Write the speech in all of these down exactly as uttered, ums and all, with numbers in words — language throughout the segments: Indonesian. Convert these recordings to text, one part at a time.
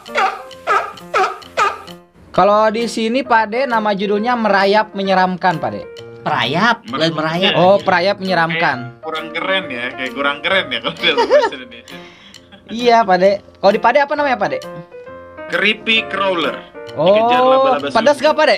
Kalau di sini Pak De nama judulnya Merayap Menyeramkan Pak De. Perayap, bukan merayap. Oh, Perayap Menyeramkan. Kayak kurang keren ya, kayak kurang keren ya kalau dalam bahasa Indonesia. Iya Pak De. Kalau di Pak De apa namanya Pak De? Creepy crawler. Dikejar Oh, laba-laba pedas sunyi. gak Pak De?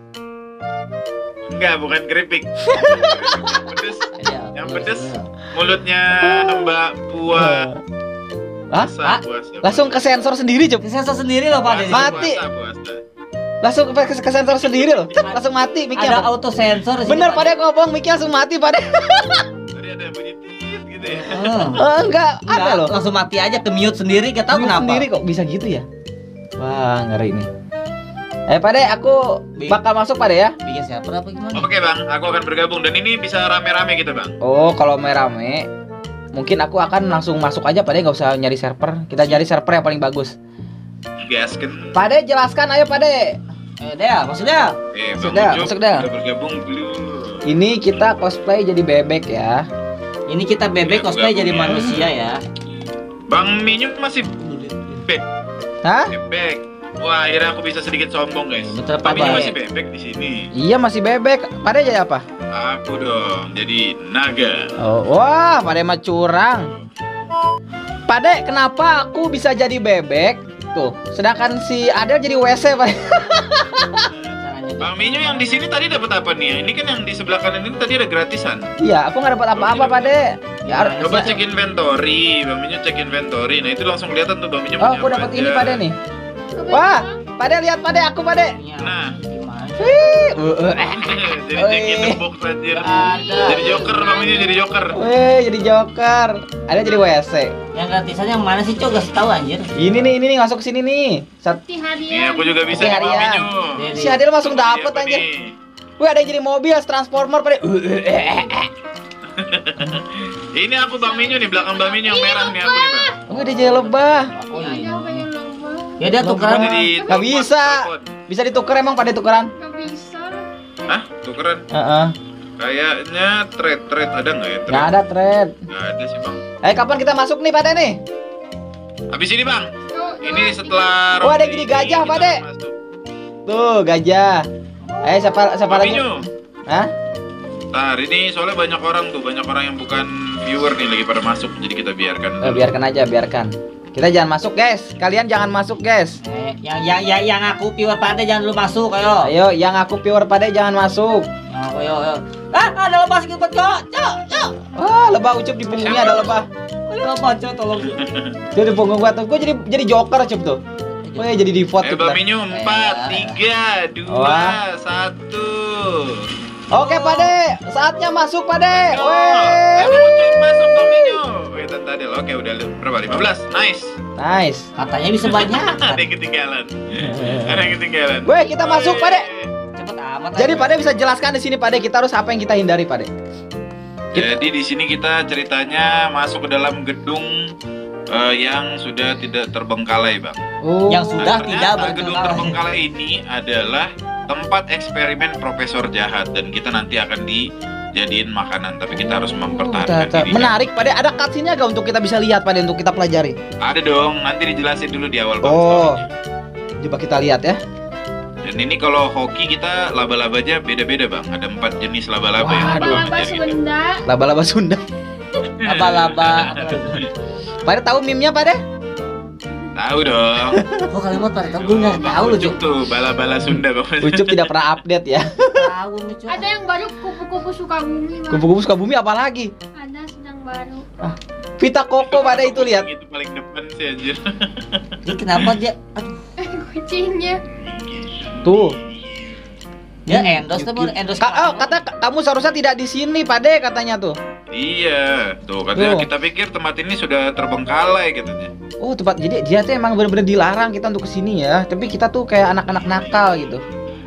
Enggak, bukan keripik. Yang pedes, yang pedes mulutnya Mbak Buah. Hah? Puasa, puasa, Langsung ke sensor sendiri Cep. Sensor sendiri loh Pak De. puasa, Mati. puasa, puasa. Langsung ke, ke sensor sendiri loh. Cep, langsung mati Ada mic-nya. Pak. auto sensor di sini, Bener Pak De ngomong mic-nya langsung mati Pak De. Tadi ada bunyi tit gitu ya. Oh. Oh, enggak, ada Enggak, loh. langsung mati aja ke mute sendiri, gak tahu Mute kenapa. sendiri kok bisa gitu ya. Wah, ngeri nih. Eh Pak De, aku bakal masuk Pak De ya. Bikin siapa apa gimana? Oke bang, aku akan bergabung dan ini bisa rame-rame gitu bang. Oh, kalau merame, mungkin aku akan langsung masuk aja Pak De, nggak usah nyari server. Kita nyari server yang paling bagus. Gasken. Pak De, jelaskan ayo Pak De. Eh, Dea, maksudnya? Eh, Masuk Bang dah, Ucup masuk dah. udah bergabung belum? Ini kita cosplay jadi bebek ya. Ini kita bebek Ya, cosplay jadi gabung ya. manusia ya. Bang Minyu masih bebek. Hah? Bebek. Wah, akhirnya aku bisa sedikit sombong guys. Betul, Bang Pak Minyu De. masih bebek di sini. Iya masih bebek. Pak De jadi apa? Aku dong, jadi naga. Oh, wah, Pak De mah curang. Pak De, kenapa aku bisa jadi bebek? Tuh, sedangkan si Adel jadi W C Pak De. Caranya Bang Minyu yang di sini tadi dapat apa nih? Ini kan yang di sebelah kanan ini tadi ada gratisan. Iya, aku nggak dapat apa-apa Pak De. Ya, har- Coba cek inventory, Bang Minyu cek inventory. Nah itu langsung kelihatan tuh Bang Minyu Oh, punya aku apa dapat aja. ini Pak De nih. Wah, Pak De lihat Pak De, aku Pak De. Nah. Gimana? Wih, uh, uh, Jadi Oi. cek in the box anjir. Ada. Jadi joker Bang Minyu jadi joker. Wih, jadi joker. Ada jadi W C. Yang gratisan yang mana sih, Cok? Gak tahu anjir. Ini nih, ini nih masuk ke sini nih. Sat Di Nih harian. aku juga bisa Oke, nih Bang harian. Minyu. Jadi- si Adel langsung Apa dapet nih, apa anjir. nih? Wih, ada yang jadi mobil, transformer Pak De. Uh, uh, uh, uh. Ini aku Bang Minyu nih, belakang Bang Minyu yang merah nih aku nih Bang. Oh, dia jadi lebah. Oh, Ada iya. pengen lomba. Ya dia tukeran. Lomba. Jadi Nggak telepon, bisa. telepon. Bisa ditukar emang Pak De tukeran? Gak bisa. Hah? Tukeran? Heeh. Kayaknya trade trade ada nggak ya? Trade? Nggak ada trade. Nggak ada sih Bang. Eh, kapan kita masuk nih Pak De nih? Habis ini Bang. Yuk, Ini yuk. setelah Oh, ada ronde jadi ini gajah, kita Pak De. masuk. Tuh, gajah. Eh, siapa siapa Bang lagi? Minyu. Hah? Ntar ini soalnya banyak orang tuh, banyak orang yang bukan viewer nih lagi pada masuk, jadi kita biarkan. Eh, biarkan aja, biarkan. Kita jangan masuk, guys. Kalian jangan masuk, guys. Eh, yang yang yang yang aku pure Pate jangan dulu masuk, ayo. Ayo, yang aku pure Pak De jangan masuk. Yang aku, ayo, ayo. Ah, ada lepas gitu, Cok. Cok, Cok. Wah, lebah ucup di punggungnya ada lebah. Ada lepas, Cok, tolong. Tuh di punggung gua tuh. Gua jadi jadi joker ucup tuh. Oh ya jadi default Eh tuh. Bang bentar. Minyu, empat, tiga, dua, Wah. satu. Oke, Pak De. Saatnya masuk, Pak De. Eh, Weh. Bang Ucup masuk Bang Minyu. Wih, Tante Adel. Oke, udah berapa? lima belas. Nice. Nice. Katanya bisa banyak. Ada yang ketinggalan. Ada yang ketinggalan. Weh, kita masuk, Pak De. Cepet amat. Jadi ayo. Pak De bisa jelaskan di sini Pak De, kita harus apa yang kita hindari Pak De? Jadi di sini kita ceritanya masuk ke dalam gedung eh, yang sudah tidak terbengkalai, Bang. Oh. Yang sudah Nah, tidak ternyata gedung berkembang. terbengkalai ini adalah tempat eksperimen Profesor Jahat dan kita nanti akan dijadiin makanan, tapi kita harus mempertahankan Ternyata. diri. Menarik Pak De, ada cutscene-nya gak untuk kita bisa lihat Pak De, untuk kita pelajari? Ada dong, nanti dijelasin dulu di awal Bang. Oh. story-nya. Coba kita lihat ya. Dan ini kalau hoki kita laba-laba aja beda-beda Bang. Ada empat jenis laba-laba yang Waduh. bakal Laba-laba ngajar kita. Sunda. Laba-laba Sunda. Laba-laba. Pak De tahu meme-nya Pak De? Tahu dong. Oh, kalian mau tahu? Gue nggak tahu loh, Ucup Cok. tuh, bala-bala Sunda Bang. Ucup tidak pernah update ya. Tahu nih, Cok. Ada yang baru kupu-kupu Sukabumi, Bang. Kupu-kupu Sukabumi apa lagi? Ada sedang baru. Vita Coco Pak De itu lihat. Itu paling depan sih anjir. Jadi kenapa dia? Aduh, Kucingnya. Tuh. dia endorse tuh, endorse. Ka oh, kata kamu seharusnya tidak di sini Pak De katanya tuh. Iya, tuh katanya Tuh. kita pikir tempat ini sudah terbengkalai katanya. Oh tempat jadi dia tuh emang benar-benar dilarang kita untuk kesini ya. Tapi kita tuh kayak anak-anak nakal gitu.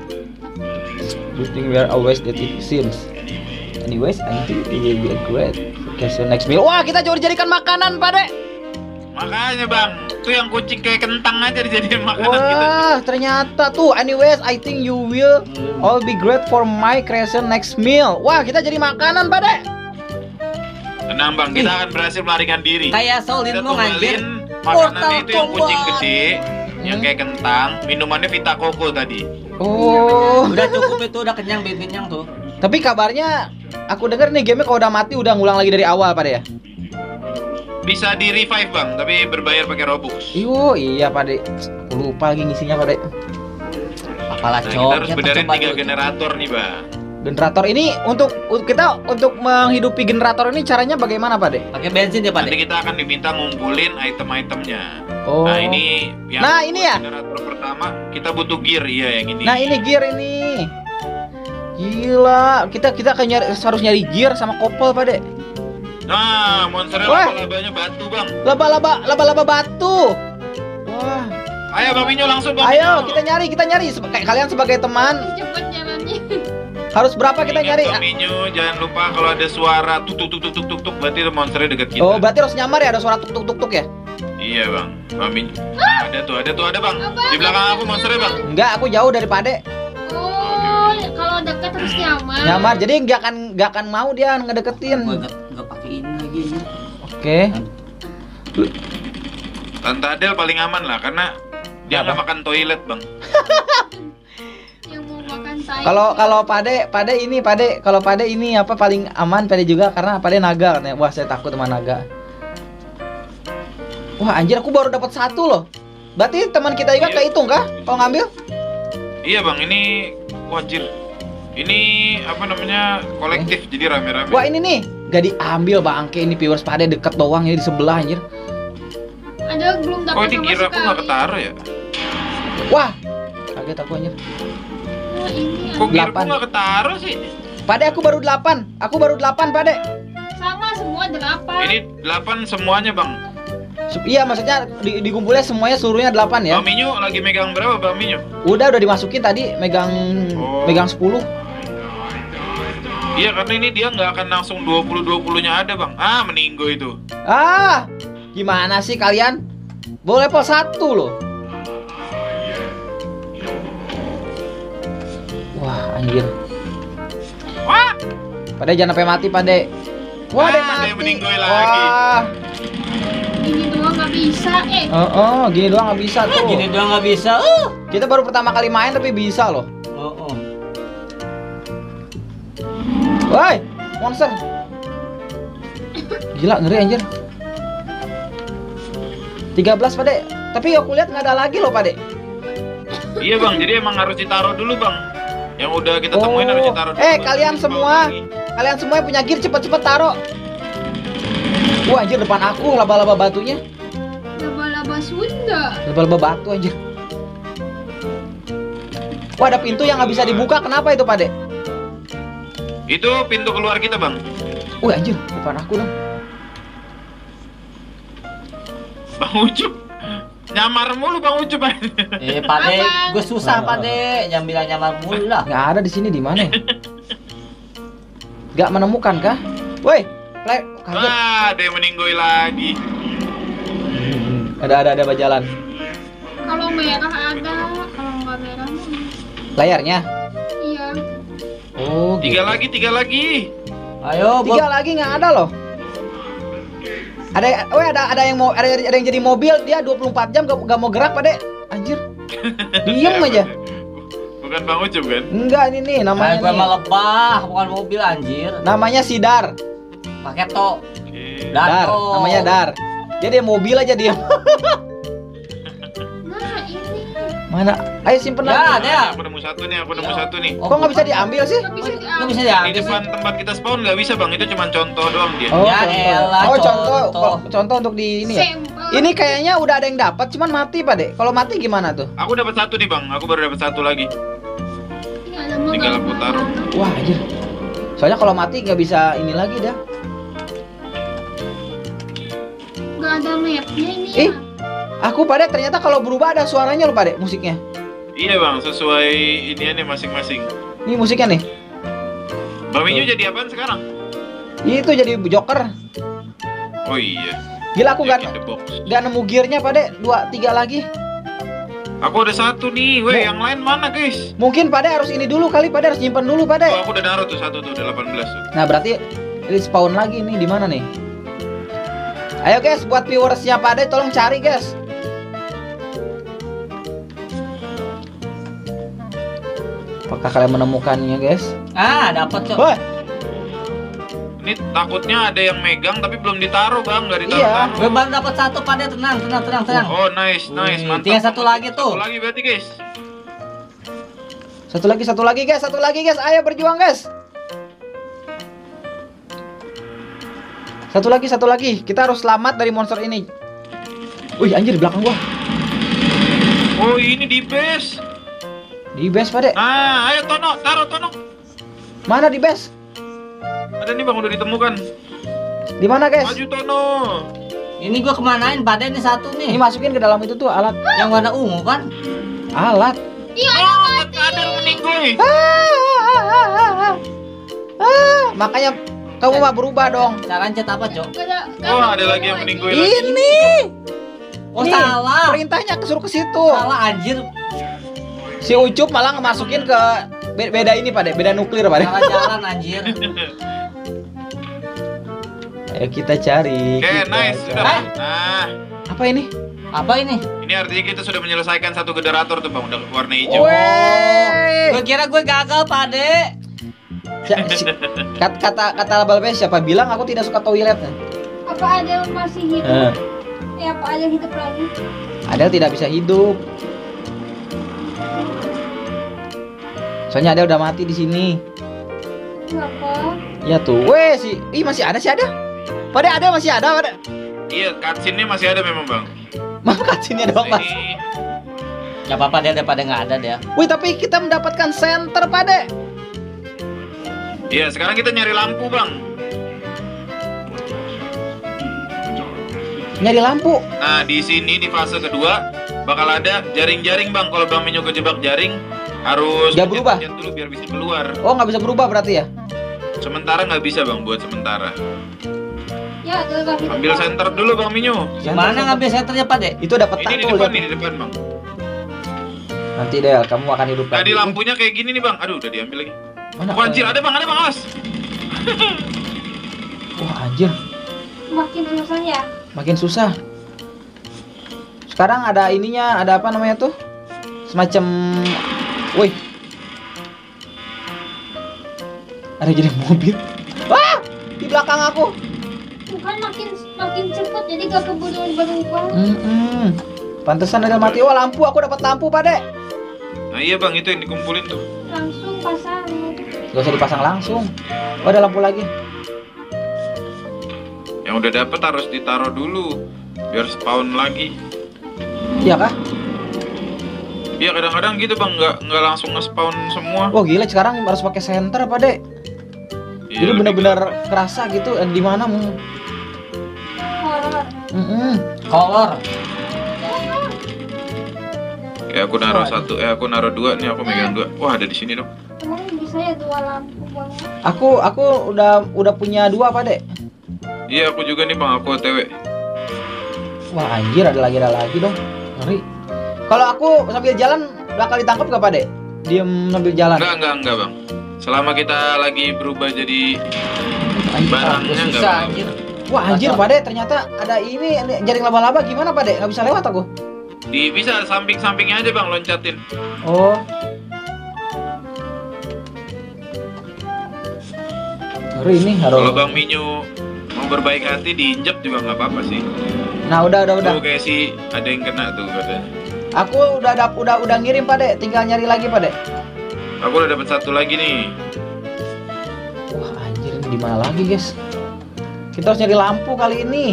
You think we are always that it seems. Anyways, I think it will be a great vacation next meal. Wah kita coba dijadikan makanan Pak De. Makanya Bang, tuh yang kucing kayak kentang aja dijadiin makanan kita. Wah ternyata tuh. Anyways, I think you will all be great for my creation next meal. Wah kita jadi makanan Pak De. Tenang Bang, kita akan berhasil melarikan diri. Kayak solid Kita mau anjir. tumbalin makanannya itu yang kucing gede. yang kayak kentang, minumannya Vita Coco tadi. Oh. Udah cukup itu, udah kenyang, bikin kenyang tuh. Tapi kabarnya aku denger nih game kalau udah mati udah ngulang lagi dari awal pada ya. Bisa di revive bang, tapi berbayar pakai Robux. Iyo, iya Pade. Aku lupa lagi ngisinya Pade. Apalah Nah, cok. kita harus ya, benerin coba tiga dulu. generator nih bang. Generator ini untuk untuk kita untuk menghidupi generator ini caranya bagaimana Pade? Pakai bensin ya Pak. Nanti kita akan diminta ngumpulin item-itemnya. Oh. Nah ini yang Nah, ini ya? generator pertama kita butuh gear, iya yang ini. Nah ini gear ini. Gila, kita kita akan nyari, harus nyari gear sama kopel Pade. Nah, monsternya Wah. laba-labanya batu bang. Laba-laba laba-laba batu. Wah. Ayo Bang Minyo langsung Bang Ayo Minyo. kita nyari, kita nyari. Sebe- kayak kalian sebagai teman Cepet jalannya. harus berapa kita Ingat, nyari? Bang Minyo, jangan lupa kalau ada suara tuk tuk tuk tuk tuk tuk tuk, berarti itu monsternya deket kita. Oh, berarti harus nyamar ya ada suara tuk tuk tuk tuk ya? Iya bang, Bang Minyo. Nah, ada tuh, ada tuh, ada bang. Di belakang aku monsternya bang. Enggak, aku jauh dari Pade. Oh, kalau deket terus nyaman. Nyamar, jadi nggak akan nggak akan mau dia Gua ngedeketin. enggak enggak pakai ini lagi. Oke. Tante Adel paling aman lah, karena dia Apa? nggak makan toilet bang. Yang mau makan sayur. Kalau kalau Pade, Pade ini Pade, kalau Pade ini apa paling aman Pade juga karena Pade naga katanya. Wah, saya takut sama naga. Wah, anjir aku baru dapat satu loh. Berarti teman kita juga Iya. kehitung kah? Kalau ngambil? Iya bang, ini wajir. Ini apa namanya kolektif, jadi rame-rame. Wah, ini nih, gak diambil bangke ini viewers Pade deket doang ini di sebelah anjir. Ada belum dapat Oh ini sama gear aku nggak sekali. ketaruh ya? Wah, kaget aku anjir. Oh, ini Kok gear aku Delapan. nggak ketaruh sih? Pade aku baru delapan. Aku baru delapan Pade. sama semua delapan. Ini delapan semuanya bang. Sup- Iya, maksudnya di, dikumpulnya semuanya seluruhnya delapan ya. Bang Minyo lagi megang berapa Bang Minyo? Udah udah dimasukin tadi megang Oh. megang sepuluh. Iya karena ini dia nggak akan langsung dua puluh dua puluh-nya ada bang. Ah meninggo itu. Ah, gimana sih kalian? Baru level satu loh. Wah, anjir. Wah, Pade jangan sampai mati, Pade. Wah, ada yang Ah, ada mati. yang meninggoy lagi. Wah. Ini doang nggak bisa. Eh, Oh, oh, gini doang nggak bisa Ah, tuh. gini doang nggak bisa. Uh. Kita baru pertama kali main tapi bisa loh. Oh, oh. Woi, monster. Gila, ngeri anjir. tiga belas, Pade. Tapi aku lihat nggak ada lagi loh, Pade. Iya bang, jadi emang harus ditaruh dulu bang. Yang udah kita temuin Oh. harus ditaruh dulu. Eh, baru kalian dibawa semua. lagi. Kalian semua yang punya gear cepet-cepet taruh. Wah, anjir depan aku laba-laba batunya. laba-laba Sunda. Laba-laba batu anjir. Wah, ada pintu yang nggak bisa dibuka. Kenapa itu, Pade? Itu pintu keluar kita bang. Wah, anjir depan aku dong. Bang Ucup. Nyamar mulu Bang Ucup. Eh, Pade, Abang. gue susah Ah. Pade, jangan bilang nyamar mulu lah. Nggak ada di sini, di mana? Nggak menemukan kah? Woi, play kaget. Wah, ada yang meninggoy lagi. Ada ada ada bajalan. Kalau merah ada, kalau nggak merah mah Layarnya. iya. Oh, Tiga gitu. lagi, tiga lagi. Ayo, Bob. Tiga lagi nggak ada loh. Ada, woi ada ada yang mau ada, ada yang jadi mobil dia dua puluh empat jam gak, gak mau gerak, Pade. Anjir. Diem aja. Bukan Bang Ucup kan? Enggak, ini nih namanya. Namanya gue nih. mah lebah, bukan mobil anjir. Namanya Sidar. Pakai to. Oke. Dar. Dar, Dato. namanya Dar. Dia dia mobil aja dia. Nah ini Mana? Ayo simpen Ya, lagi. ada ya. Aku nemu satu nih, aku nemu Iya. satu nih. Oh, Kok nggak bisa bukan. diambil sih? nggak bisa Nggak diambil. bisa Di diambil depan sih. tempat kita spawn nggak bisa bang, itu cuma contoh doang dia. Oh, Ya contoh. elah, oh, contoh. contoh. Oh, contoh untuk di ini ya. Sampel. Ini kayaknya udah ada yang dapat, cuman mati, Pade. Kalau mati gimana tuh? Aku dapat satu nih bang, aku baru dapat satu lagi. Ini ada mah Tinggal nggak aku mau. taruh. Wah, anjir. Soalnya kalau mati nggak bisa ini lagi dah. Nggak ada mapnya ini. Eh. ya. Aku, Pade, ternyata kalau berubah ada suaranya loh, Pade, musiknya. Iya bang, sesuai iniannya masing-masing. Ini musiknya nih. Bang Minyo jadi apaan sekarang? Itu jadi Joker. Oh iya. Gila aku Jack gak, in the box. gak nemu gearnya, Pade. Dua, tiga lagi. Aku ada satu nih, weh Bo- yang lain mana guys? Mungkin Pade harus ini dulu kali, Pade harus nyimpan dulu, Pade. Oh aku udah naruh tuh satu tuh, udah delapan belas tuh. Nah, berarti respawn lagi nih di mana nih? Ayo guys, buat viewersnya Pade tolong cari, guys. Apakah kalian menemukannya, guys? Ah, dapat, Cok. Wah, Ini takutnya ada yang megang tapi belum ditaruh bang, nggak Iya. ditaruh. Gue baru dapat satu, Pak De. Tenang, tenang, tenang, tenang. Oh nice, nice, Wih, mantap. tinggal satu lagi tuh. Satu lagi berarti guys. satu lagi, satu lagi, guys. Satu lagi, guys. Ayo berjuang, guys. Satu lagi, satu lagi. Kita harus selamat dari monster ini. Wih, anjir di belakang gua. Oh ini di base. Di base, Pak De. Nah, ayo Tono, taruh Tono. Mana di base? Ada nih bang, udah ditemukan. Di mana, guys? Maju Tono. Ini gue kemanain, Pak De? Ini satu Ini nih. masukin ke dalam itu tuh alat. Yang warna ungu kan? Alat. Oh, ada yang meninggoy. Ah, ah, ah, ah, ah. Ah, makanya kamu mah berubah dong. Cara cet apa, Cok? Gak ada, gak Oh, ada ada lagi yang lagi. meninggoy lagi. Ini. Oh, Nih, salah. Perintahnya kesuruh ke situ. Salah anjir. Si Ucup malah ngemasukin ke be- beda ini, Pak De. Beda nuklir, Pak De. Salah jalan anjir. Ayo kita cari. Oke, kita nice, cari. sudah. Nah, Apa ini? Apa ini? ini artinya kita sudah menyelesaikan satu generator tuh bang, udah warna hijau. Weh. Gue kira gue gagal, Pak De. Si- si- kat- kata kata Balbe, siapa bilang aku tidak suka toiletnya? Apa ada yang masih hidup? Eh, Eh, apa ada yang hidup lagi? ada yang tidak bisa hidup. Soalnya ada udah mati di sini. Kenapa? Ya tuh, weh si, ih masih ada sih ada. Pada ada masih ada, pada. Iya, cutscene-nya masih ada memang bang. Mangkat sini doang Nah, mas. ini Gak apa-apa dia daripada nggak ada dia. Wih tapi kita mendapatkan center pada. Iya, sekarang kita nyari lampu bang. Nyari lampu. Nah, di sini di fase kedua bakal ada jaring-jaring bang. Kalau bang Minyo kejebak jaring, harus Nggak berubah? pencet-pencet dulu biar bisa keluar. Oh nggak bisa berubah berarti ya? Sementara nggak bisa bang, buat sementara. Ya, ada lagi. Ambil center dulu bang Minyo. Gimana ngambil senternya, Pak De? Itu dapat Ini tak di tuh. depan lihat. nih, di depan bang. Nanti deh, kamu akan hidup Tadi lagi. lampunya kayak gini nih bang. Aduh, udah diambil lagi. Mana? Wah, anjir, ada bang, ada bang, awas. Wah anjir, Makin susah ya. makin susah. Sekarang ada ininya, ada apa namanya tuh? Semacam, wih. Ada jadi mobil. Wah, di belakang aku. Bukan makin makin cepet jadi gak keburu berubah. Hmm, pantesan ada mati. Wah lampu, aku dapat lampu Pak De. Nah iya bang, itu yang dikumpulin tuh. Langsung pasang. Gak usah dipasang langsung. Oh ada lampu lagi. Yang udah dapet harus ditaruh dulu biar spawn lagi. Iya kah? Iya kadang-kadang gitu bang, nggak nggak langsung nge-spawn semua. Wah gila sekarang harus pakai senter Pak De. Iya, Jadi lebih benar-benar gampang. kerasa gitu eh, di mana mau. Horor. Mm-mm. Kolor. Kayak aku naruh satu, eh aku naruh dua nih, aku megang dua. Wah ada di sini dong. Emang bisa ya dua lampu bang? Aku aku udah udah punya dua Pak De. Iya aku juga nih bang, aku O T W. Wah anjir ada lagi ada lagi dong. Ngeri. Kalau aku sambil jalan bakal ditangkap gak Pak De? Diem sambil jalan. Enggak enggak enggak bang. Selama kita lagi berubah jadi Anjir, barangnya enggak Susah bang. anjir. Wah anjir Pak De ternyata ada ini ini jaring laba-laba gimana Pak De? Gak bisa lewat aku. Di bisa samping-sampingnya aja bang loncatin. Oh. Ngeri ini harus. Kalau bang Minyo mau berbaik hati diinjak juga nggak apa-apa sih. Nah udah udah udah. Tuh kayak si ada yang kena tuh katanya. Aku udah dap udah udah ngirim Pak De, tinggal nyari lagi Pak De. Aku udah dapat satu lagi nih. Wah anjir ini di mana lagi guys? Kita harus nyari lampu kali ini.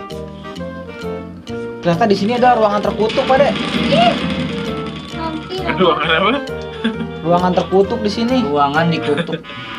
Ternyata di sini ada ruangan terkutuk Pak De. Hampir. Aduh, kenapa? Ruangan terkutuk di sini. Ruangan dikutuk.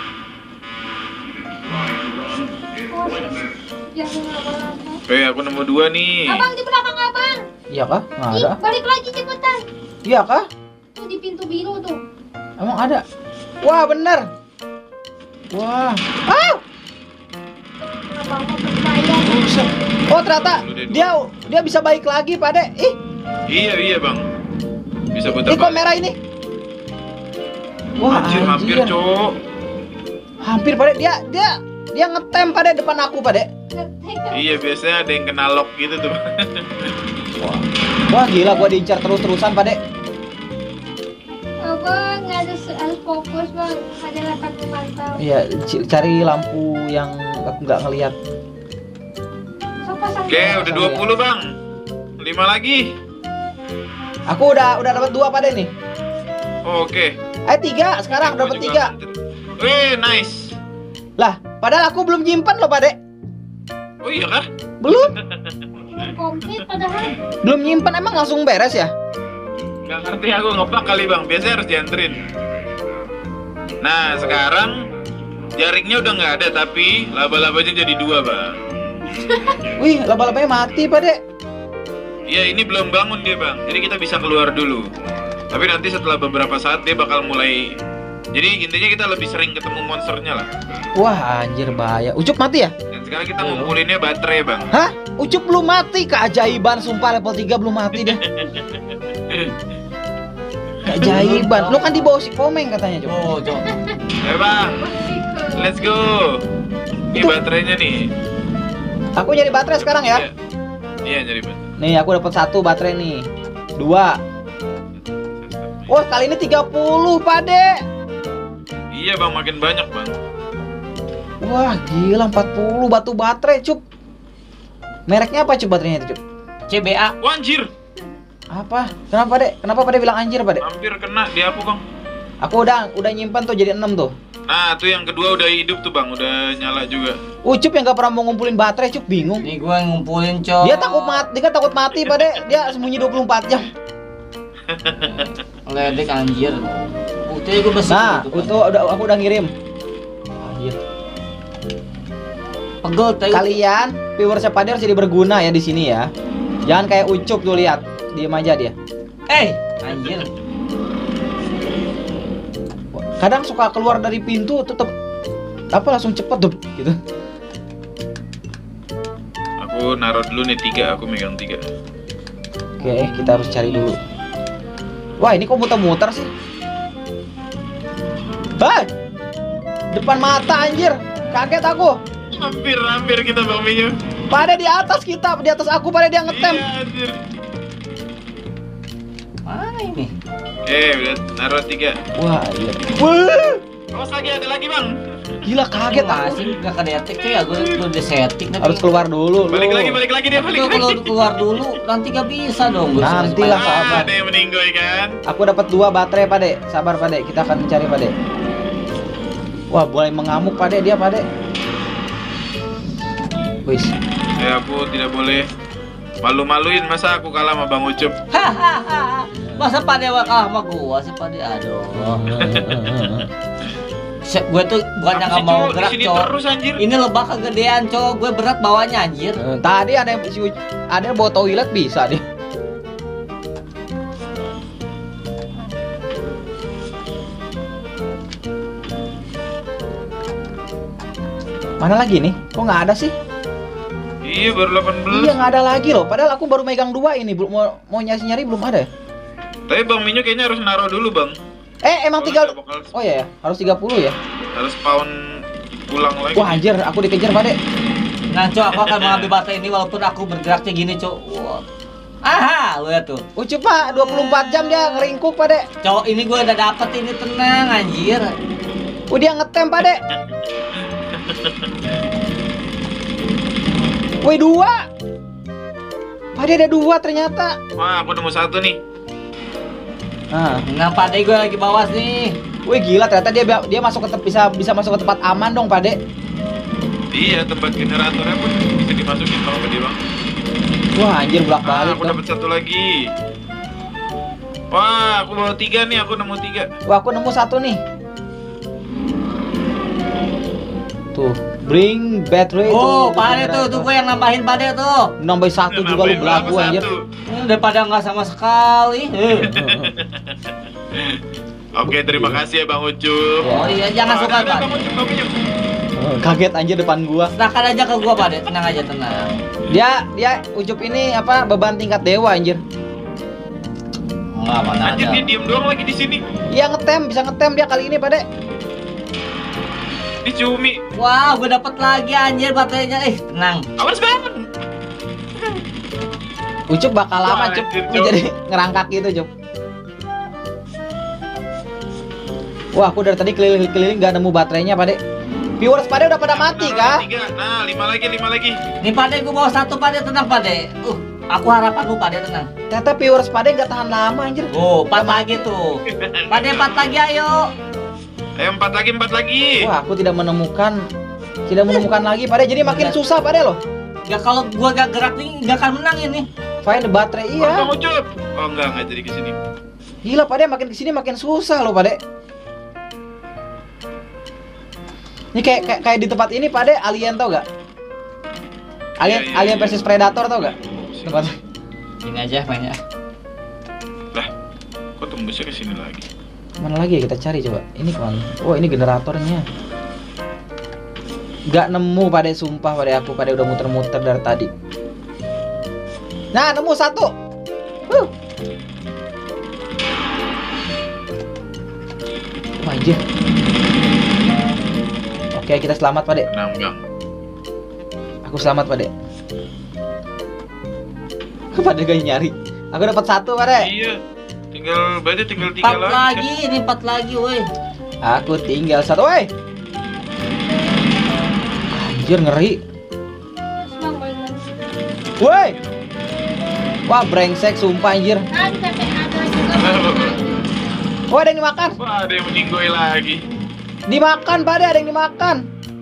Oh, jangan lama-lama. Oke, aku nemu dua nih. Abang di belakang abang. Iya kah? Nggak Ih, ada. balik lagi cepetan. Iya kah? Tuh di pintu biru tuh. Emang ada? Wah bener. Wah. Ah. Abang mau percaya. Buset. Oh ternyata dia dia bisa baik lagi Pak De. Ih, Iya, iya, Bang. Bisa ih putar kok merah ini? Wah Anjir, hampir, anjir. Cok. Hampir Pak De. Dia dia dia ngetem Pak De depan aku Pak De. Iya, biasanya ada yang kena lock gitu tuh. Wah. Wah gila gua diincar terus-terusan Pak De. Abang nggak ada se- fokus bang, ada letak memantau. Iya, c- cari lampu yang aku nggak ngelihat. So pasang. Oke, udah dua puluh bang. lima lagi. Aku udah udah dapat dua pada nih. Oh, Oke. Eh tiga sekarang Gua dapat juga tiga. nganter. Wih, nice. Lah, padahal aku belum nyimpan loh Pade. Oh iya kah? Belum, Komplit padahal. belum nyimpan emang langsung beres ya? Nggak ngerti aku ngeplak kali bang. Biasanya harus dianterin. Nah sekarang jaringnya udah nggak ada tapi laba-labanya jadi dua bang. Wih, laba-labanya mati Pade. Iya ini belum bangun dia bang. Jadi kita bisa keluar dulu. Tapi nanti setelah beberapa saat dia bakal mulai. Jadi intinya kita lebih sering ketemu monsternya lah. Wah anjir bahaya. Ucup mati ya? Dan sekarang kita ngumpulinnya baterai bang. Hah? Ucup belum mati, keajaiban sumpah level tiga belum mati deh. Keajaiban. Lu kan di bawah si Komeng katanya, Cok. Oh, Cok. Eh bang, let's go. Ini Itu- baterainya nih. Aku nyari baterai sekarang ya. Iya, iya jadi baterai. Nih, aku dapat satu baterai nih. Dua. Wah, kali ini tiga puluh, Pade. Iya bang, makin banyak bang. Wah, gila empat puluh batu baterai, Cup. Mereknya apa, Cup, baterainya itu, Cup? C B A. Wah, anjir, Apa? Kenapa, Dek? Kenapa Pade bilang anjir, Pade? hampir kena di aku bang. Aku udah udah nyimpan tuh jadi enam tuh. Nah, tuh yang kedua udah hidup tuh bang, udah nyala juga. Ucup yang gak pernah mau ngumpulin baterai, Cup, bingung. Nih gua yang ngumpulin, Cok. Dia takut mati, dia kan takut mati, Pade. Dia sembunyi dua puluh empat jam. Ledek anjir. Putih gua besar. Nah, itu udah aku udah ngirim. Anjir. Pegel teh. Kalian viewersnya Pade harus jadi berguna ya di sini ya. Jangan kayak Ucup tuh lihat. Diem aja dia. Eh, anjir. Kadang suka keluar dari pintu tetep apa langsung cepet tuh gitu. Aku naruh dulu nih tiga, aku megang tiga. Oke, kita harus cari dulu. Wah, ini kok muter-muter sih? Hai! Depan mata anjir. Kaget aku. Hampir, hampir kita bang Minyo. Pada di atas kita, di atas aku pada dia ngetem. Iya, anjir. Mana ini? Eh, udah naruh tiga. Wah, iya. Wah, Awas lagi, ada lagi bang. gila kaget aku. Masih gak kedetek tuh ya, gua gua udah setting tapi. Harus keluar dulu. Balik lu. lagi, balik lagi dia, Tapi balik gua kalau lagi. keluar dulu nanti gak bisa dong. Gua Nanti suruh lah, supaya- sabar. Ah, ada yang meninggoy kan? Aku dapat dua baterai, Pade. Sabar, Pade. Kita akan mencari, Pade. Wah, mulai mengamuk, Pade, dia, Pade. Wis. Eh, aku tidak boleh malu-maluin, masa aku kalah sama Bang Ucup. Hahaha. Masa Pade kalah sama gua sih Pade, aduh. Se- gue tuh bukannya Apa nggak sih, mau Cok? Di gerak, sini Cok. terus, anjir. Ini lebah kegedean, Cok. Gue berat bawanya, anjir. Eh, Tadi ada yang si Uc- ada yang bawa toilet bisa dia. Mana lagi nih? Kok nggak ada sih? Iya, baru delapan belas. Iya nggak ada lagi loh. Padahal aku baru megang dua ini. Belum mau mau nyari nyari belum ada. Tapi Bang Minyo kayaknya harus naruh dulu, Bang. Eh emang Soalnya tiga. nggak bakal- Oh iya ya, harus tiga puluh ya. Harus spawn pulang lagi. Wah anjir, aku dikejar Pade. Nah, Cok, aku akan mengambil baterai ini walaupun aku bergeraknya gini, Cok. Wah. Aha, lu lihat tuh. Ucup Pak, dua puluh empat jam dia ngeringkuk Pade. Cok, ini gue udah dapet ini, tenang, anjir. Oh dia ngetem Pade. Woi dua. Pade ada dua ternyata. Wah, aku nemu satu nih. Nah, Nah, Pade gue lagi bawas nih. wih gila ternyata dia dia masuk ke tem- bisa bisa masuk ke tempat aman dong Pade. Iya, tempat generatornya pun bisa dimasukin kalau gede bang. Wah anjir bolak Ah, balik. aku dapat satu lagi. Wah, aku bawa tiga nih, aku nemu tiga. Wah aku nemu satu nih. Tuh, bring battery Oh, to Pade tuh, tuh gue yang nambahin Pade tuh. nambah satu juga lu Nambahin belagu berapa anjir. satu? Hmm, daripada nggak sama sekali. Eh. Oke, terima kasih ya Bang Ucup. Oh iya, jangan Wah, suka, ada, ada, Pak. Bang Ucup, Bang Ucup. Kaget anjir depan gua. Serahkan aja ke gua, Pade. Tenang aja, tenang. Dia dia Ucup ini apa beban tingkat dewa anjir. Enggak, mana Anjir, ada. dia diem doang lagi di sini. Iya ngetem, bisa ngetem dia kali ini Pade. Di cumi. Wah, gue dapet lagi anjir baterainya. Eh, tenang. Awas banget. Ucup bakal lama Wah, Cup. anjir, Ini Cup. jadi ngerangkak gitu Cup. Wah, aku dari tadi keliling-keliling nggak nemu baterainya, Pade. Viewers Pade udah pada mati kah? Tiga. Nah, lima lagi, lima lagi. Nih Pade, gua bawa satu Pade, tenang Pade. Uh, aku harapan lu Pade, tenang. Ternyata viewers Pade nggak tahan lama anjir. Oh, empat lagi tuh. Pade empat lagi ayo. Ayo empat lagi, empat lagi. Wah, aku tidak menemukan tidak menemukan lagi, Pade. Jadi makin susah, Pade loh. Ya kalau gua gak gerak nih gak akan menang ini. Find the baterai iya. Bang Ucup. Oh enggak, enggak jadi kesini. Gila, Pade, makin kesini makin susah loh, Pade. Ini kayak kayak, kayak di tempat ini, Pade, alien tau gak? Alien Iya, iya, alien iya. versus predator tau gak? Tempat. Ini aja mainnya. Lah, kok tembusnya kesini lagi? Mana lagi ya kita cari coba? Ini kemana? Oh, ini generatornya. Gak nemu, Pade, sumpah Pade, aku Pade udah muter-muter dari tadi. Nah, nemu satu. Huh. Wah, anjir. Oke, kita selamat, Pade. Enam, Bang. Aku selamat, Pade. Pade gak nyari. Aku dapat satu, Pade. Iya. Tinggal berarti tinggal tiga Empat lagi. lagi, ini empat lagi, woi. Aku tinggal satu, woi. Anjir, ngeri. Bang, boleh bang. Woi. Wah, brengsek sumpah anjir. Ah, kita P A juga bang. Oh, ada yang dimakan. Wah, ada yang meninggoy lagi. Dimakan, Pade, ada yang dimakan.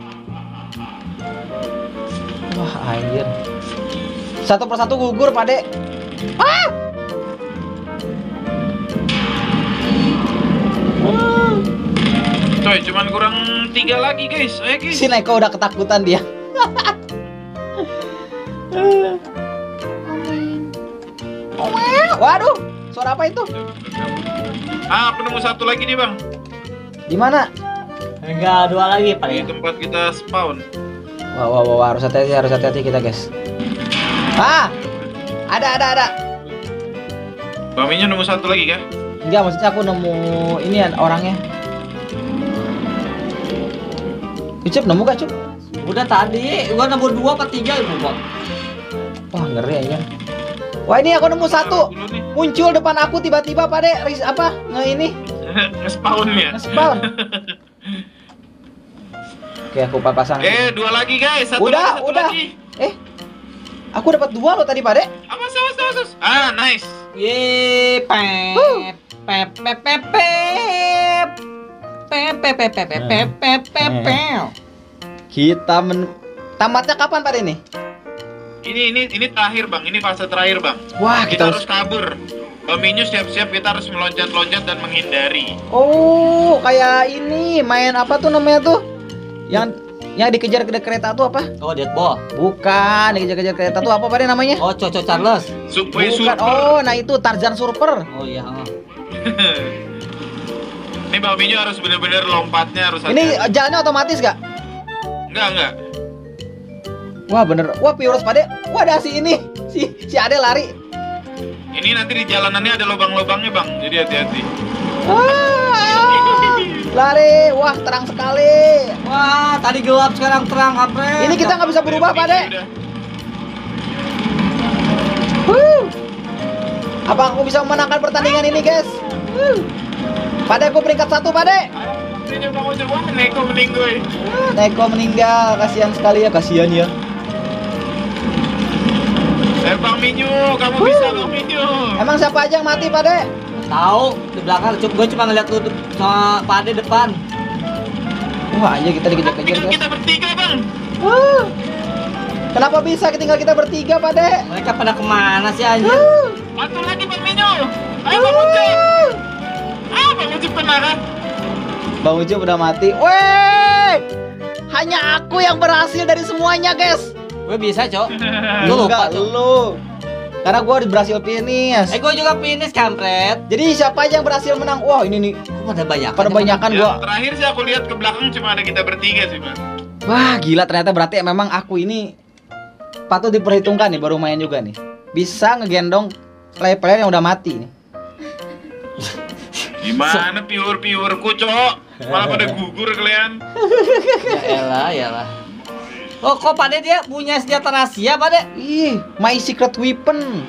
Wah, anjir. Satu persatu gugur, Pade. Ah! Coy, cuman kurang tiga lagi, guys. Ayo, guys. Si Neko udah ketakutan dia. Waduh, suara apa itu? Ah, aku nemu satu lagi nih, Bang. Di mana? Enggak, dua lagi Di Pade. tempat kita spawn. Wah, wah, wah, wah, harus hati-hati, harus hati-hati kita, guys. Ah, ada, ada, ada. Bang Minyo nemu satu lagi kah? Enggak, maksudnya aku nemu ini orangnya. Ucup, nemu gak, Cup? Udah tadi, gua nemu dua apa tiga ibu kok. Wah, ngeri aja. Wah, ini aku nemu satu. Dulu nih. Muncul depan aku tiba-tiba, Pade. Ris apa? Nge ini. Nge-spawn ya. Nge-spawn. Oke, aku pasang. Eh, dua lagi, guys. Satu Udah, lagi, satu udah. lagi. Eh, aku dapat dua loh tadi, Pade. Awas, awas, awas, awas. Ah, nice. Ye, pep, pep, pep, pep, pep, pep, pep, pep, pep, pep, pep, pep, pep. Kita men tamatnya kapan, Pade ini? Ini ini ini terakhir, Bang. Ini fase terakhir, Bang. Wah, Kita, kita harus kabur. Bang Minyo siap-siap, kita harus meloncat-loncat dan menghindari. Oh, kayak ini main apa tuh namanya tuh? Yang yang dikejar ke kereta tuh apa? Oh, deadball. Bukan, dikejar-kejar kereta tuh apa Pade namanya? Oh, Coco Charles. Subway Bukan. Surfer. Oh, nah itu Tarzan Surfer. Oh iya. oh. Ini Bang Minyo harus bener-bener lompatnya harus Ini hati-hati. eh, jalannya otomatis gak? Enggak, enggak. Wah, bener. Wah, Piurus Pade. Wah, ada si ini. Si si Ade lari. Ini nanti di jalanannya ada lubang-lubangnya, Bang. Jadi hati-hati. Wah, lari. Wah, terang sekali. Wah, tadi gelap sekarang terang, kampret. Ini kita nggak bisa berubah, Pade. Udah. Huh. Apa aku bisa memenangkan pertandingan ini, guys? Huh. Pade, aku peringkat satu, Pade. Ini Bang Ucup, wah, Neko meninggoy. Neko meninggal, kasihan sekali ya, kasihan ya. Eh, Bang Minyo, kamu bisa, Bang Minyo. Emang siapa aja yang mati, Pade? Tahu di belakang, cuma gue cuma ngeliat lu de- sama Pade depan. Wah, aja kita dikejar-kejar, Tinggal guys. kita bertiga, Bang. Wah. Kenapa bisa tinggal kita bertiga, Pade? Mereka pada kemana sih anjir? Satu lagi, Bang Minyo. Ayo, Bang Ucup. Ah, Bang Ucup kena kan? Bang Ucup udah mati. Weh! Hanya aku yang berhasil dari semuanya, guys. Gue bisa, Cok. Lu lupa, Enggak, Cok. lu. Karena gua berhasil finish. Eh, gue juga finish, kampret. Jadi siapa aja yang berhasil menang? Wah, ini nih. Kok pada banyak? Pada banyakan Yang gua. terakhir sih aku lihat ke belakang cuma ada kita bertiga sih, Bang. Wah, gila, ternyata berarti memang aku ini patut diperhitungkan nih, baru main juga nih. Bisa ngegendong player-player yang udah mati nih. Gimana piur-piurku, Cok? Malah pada gugur kalian. Ya elah, ya elah. Oh, kok Pade dia punya senjata rahasia, Pade? Ih, my secret weapon.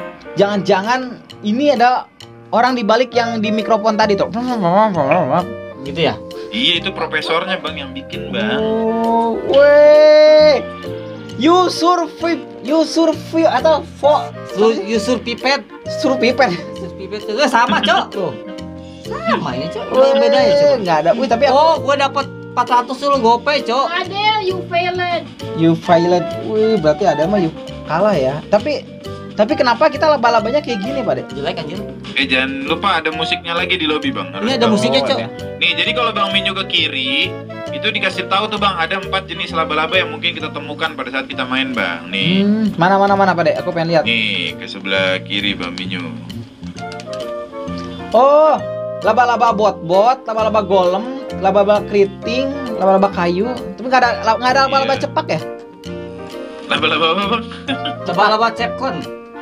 Jangan-jangan ini ada orang di balik yang di mikrofon tadi tuh. Gitu ya? Iya, itu profesornya bang yang bikin bang. Oh, weh. You survive, you survive atau fo, Lu Yusur pipet. suruh pipet. Yusur pipet itu sama, Cok. Tuh. Sama ini, Cok. Yang beda ya, Cok. Enggak ada. Wih, tapi aku Oh, gua dapat empat ratus dulu gopay, Cok. Adel, you failed. you violet. Wih, berarti ada mah you kalah ya. Tapi tapi kenapa kita laba-labanya kayak gini, Pak Dek? Jelek anjir. Eh jangan lupa ada musiknya lagi di lobby bang. Ini ada Harus musiknya, tahu. Cok. Nih jadi kalau bang Minyo ke kiri itu dikasih tahu tuh bang ada empat jenis laba-laba yang mungkin kita temukan pada saat kita main bang. Nih, Hmm, mana mana mana, Pak Dek? Aku pengen lihat. nih ke sebelah kiri bang Minyo. Oh, laba-laba bot-bot, laba-laba golem, laba-laba keriting, laba-laba kayu. Tapi nggak ada nggak ada laba-laba Iya. cepak ya? Laba-laba apa bang? Laba-laba cepkon.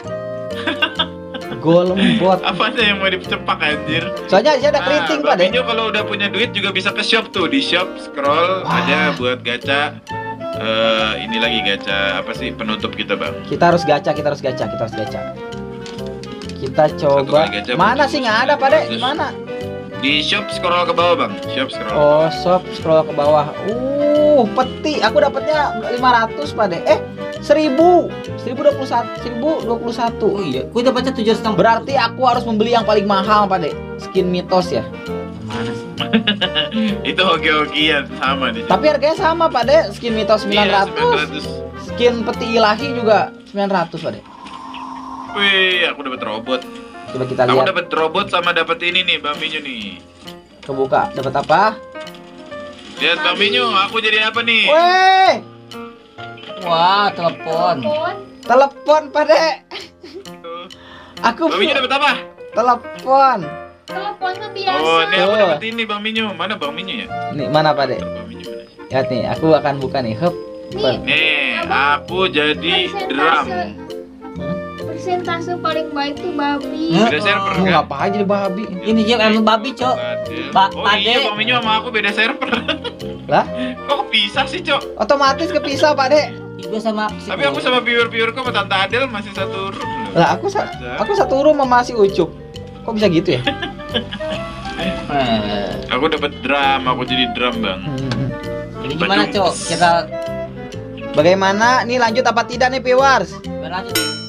Golem bot. Apa aja yang mau dicepak anjir? Soalnya di sini ada keriting, Pak Bang Dek. Minyo kalau udah punya duit juga bisa ke shop tuh. Di shop scroll Wah. ada buat gacha. Eh ini lagi gacha apa sih penutup kita bang? Kita harus gacha, kita harus gacha, kita harus gacha. Kita Satu coba. kali gacha Mana muncul sih nggak ada, Pak Dek? Di mana? Di shop scroll ke bawah bang. Shop scroll. Oh, shop scroll ke bawah. Uh, peti. Aku dapatnya lima ratus, Pak Dek. Eh, seribu. seribu dua puluh satu. seribu dua puluh satu. Oh iya, gua dapatnya tujuh ratus enam puluh. Berarti aku harus membeli yang paling mahal, Pak Dek. Skin mitos ya. Mana sih? Itu hoki-hokian sama di Tapi harganya sama, Pak Dek. Skin mitos sembilan Iya, ratus. sembilan ratus. Skin peti ilahi juga sembilan ratus, Pak Dek. Wih, aku dapat robot. Coba kita Aku lihat. dapat robot sama dapat ini nih, Bang Minyo nih. Kebuka. Dapat apa? Lihat Bang Minyo, aku jadi apa nih? Weh, Wah, telepon. Telepon. telepon, Pak Dek. Aku Bang Minyo dapat apa? telepon. Telepon mah biasa. Oh, ini aku Tuh. dapat ini Bang Minyo. Mana Bang Minyo ya? Nih, mana, Pak Dek? Bang Minyo mana? Lihat nih, aku akan buka nih. Hup. Nih, Nih, aku jadi drum. persentase paling baik tuh babi. Hah? Beda server Lu kan? ngapain jadi babi? Ini dia emang babi, Cok. Ba- Oh Pade. iya, Bang Minyo sama aku beda server. Lah, Kok kepisah sih, Cok? otomatis kepisah, Pak Dek. Gua sama Tapi aku sama viewer-viewer kok sama Tante Adel masih satu room loh. Lah, aku sa aku satu rumah masih Ucup. Kok bisa gitu ya? Eh, Aku dapat drum, aku jadi drum, Bang. Hmm. Jadi gimana, Cok? Kita Bagaimana? Nih lanjut apa tidak nih, viewers? berlanjut.